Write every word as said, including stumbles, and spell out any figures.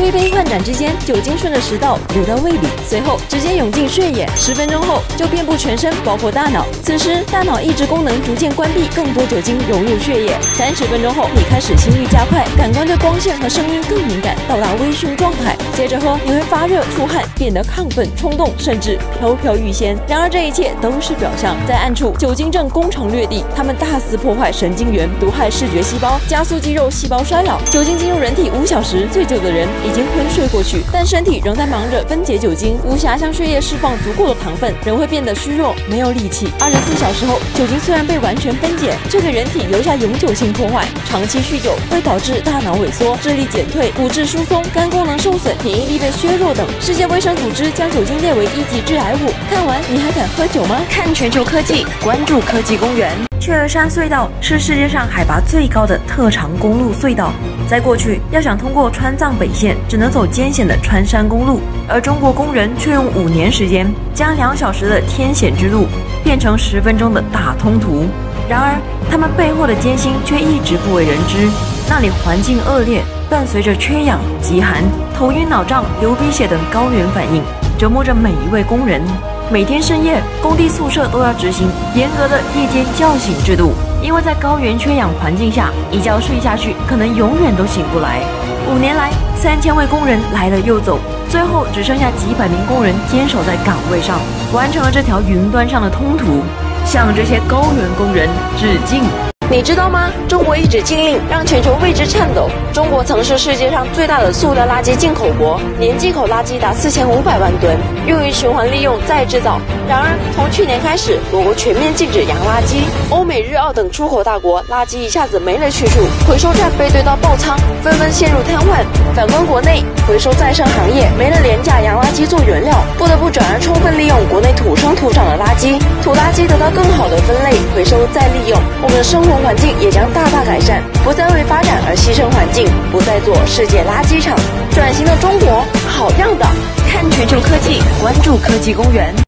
推杯换盏之间，酒精顺着食道流到胃里，随后直接涌进血液，十分钟后就遍布全身，包括大脑。此时大脑抑制功能逐渐关闭，更多酒精融入血液。三十分钟后，你开始心率加快，感官对光线和声音更敏感，到达微醺状态。接着喝，你会发热、出汗，变得亢奋、冲动，甚至飘飘欲仙。然而这一切都是表象，在暗处，酒精正攻城略地，它们大肆破坏神经元，毒害视觉细胞，加速肌肉细胞衰老。酒精进入人体五小时，醉酒的人已经昏睡过去，但身体仍在忙着分解酒精，无暇向血液释放足够的糖分，人会变得虚弱，没有力气。二十四小时后，酒精虽然被完全分解，却给人体留下永久性破坏。长期酗酒会导致大脑萎缩、智力减退、骨质疏松、肝功能受损、免疫力被削弱等。世界卫生组织将酒精列为一级致癌物。看完你还敢喝酒吗？看全球科技，关注科技公园。雀儿山隧道是世界上海拔最高的特长公路隧道。在过去，要想通过川藏北线，只能走艰险的穿山公路，而中国工人却用五年时间，将两小时的天险之路变成十分钟的大通途。然而，他们背后的艰辛却一直不为人知。那里环境恶劣，伴随着缺氧、极寒、头晕脑胀、流鼻血等高原反应，折磨着每一位工人。每天深夜，工地宿舍都要执行严格的夜间叫醒制度，因为在高原缺氧环境下，一觉睡下去可能永远都醒不来。五年来，三千位工人来了又走，最后只剩下几百名工人坚守在岗位上，完成了这条云端上的通途，向这些高原工人致敬。你知道吗？中国一纸禁令让全球为之颤抖。中国曾是世界上最大的塑料垃圾进口国，年进口垃圾达四千五百万吨，用于循环利用再制造。然而，从去年开始，我国全面禁止洋垃圾，欧美日澳等出口大国垃圾一下子没了去处，回收站被堆到爆仓，纷纷陷入瘫痪。反观国内，回收再生行业没了廉价洋垃圾做原料，不得不转而充分利用国内土生土长的垃圾，土垃圾得到更好的分类、回收再利用，我们的生活环境也将大大改善，不再为发展而牺牲环境，不再做世界垃圾场。转型的中国，好样的！看全球科技，关注科技公园。